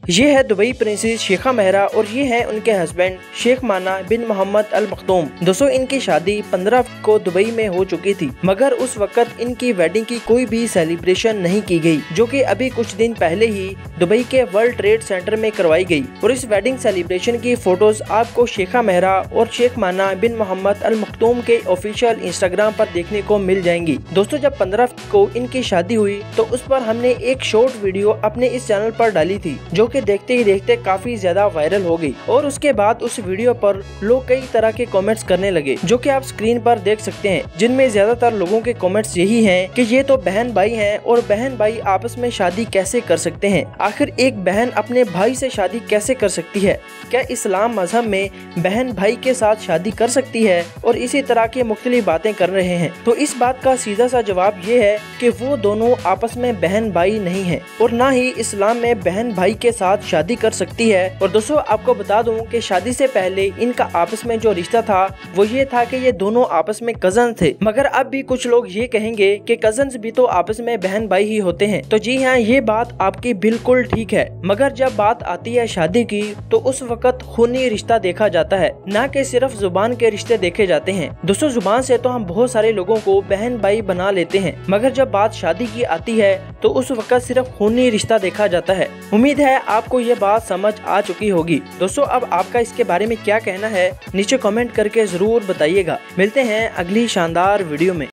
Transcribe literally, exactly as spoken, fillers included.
ये है Dubai princess शेखा मेहरा और ये है उनके हस्बैंड शेख माना बिन मोहम्मद अल मखदूम। दोस्तों इनकी शादी पंद्रह को दुबई में हो चुकी थी, मगर उस वक्त इनकी वेडिंग की कोई भी सेलिब्रेशन नहीं की गई, जो कि अभी कुछ दिन पहले ही दुबई के वर्ल्ड ट्रेड सेंटर में करवाई गई। और इस वेडिंग सेलिब्रेशन की फोटोज आपको शेखा मेहरा और शेख माना बिन मोहम्मद अल मखदूम के ऑफिशियल इंस्टाग्राम पर देखने को मिल जाएंगी। दोस्तों जब पंद्रह को इनकी शादी हुई तो उस पर हमने एक शॉर्ट वीडियो अपने इस चैनल पर डाली थी, जो कि देखते ही देखते काफी ज्यादा वायरल हो गई। और उसके बाद उस वीडियो पर लोग कई तरह के कमेंट्स करने लगे, जो कि आप स्क्रीन पर देख सकते हैं, जिनमें ज्यादातर लोगों के कमेंट्स यही हैं कि ये तो बहन भाई हैं और बहन भाई आपस में शादी कैसे कर सकते हैं। आखिर एक बहन अपने भाई से शादी कैसे कर सकती है? क्या इस्लाम मजहब में बहन भाई के साथ शादी कर सकती है? और इसी तरह की मुख्तलिफ बातें कर रहे हैं। तो इस बात का सीधा सा जवाब ये है कि वो दोनों आपस में बहन भाई नहीं है और ना ही इस्लाम में बहन भाई के साथ शादी कर सकती है। और दोस्तों आपको बता दूं कि शादी से पहले इनका आपस में जो रिश्ता था वो ये था कि ये दोनों आपस में कजन थे, मगर अब भी कुछ लोग ये कहेंगे कि कजन्स भी तो आपस में बहन भाई ही होते हैं। तो जी हाँ, ये बात आपकी बिल्कुल ठीक है, मगर जब बात आती है शादी की तो उस वक्त खूनी रिश्ता देखा जाता है, ना कि सिर्फ जुबान के रिश्ते देखे जाते हैं। दोस्तों जुबान से तो हम बहुत सारे लोगों को बहन भाई बना लेते हैं, मगर जब बात शादी की आती है तो उस वक्त सिर्फ खूनी रिश्ता देखा जाता है। उम्मीद है आपको ये बात समझ आ चुकी होगी। दोस्तों अब आपका इसके बारे में क्या कहना है नीचे कमेंट करके जरूर बताइएगा। मिलते हैं अगली शानदार वीडियो में।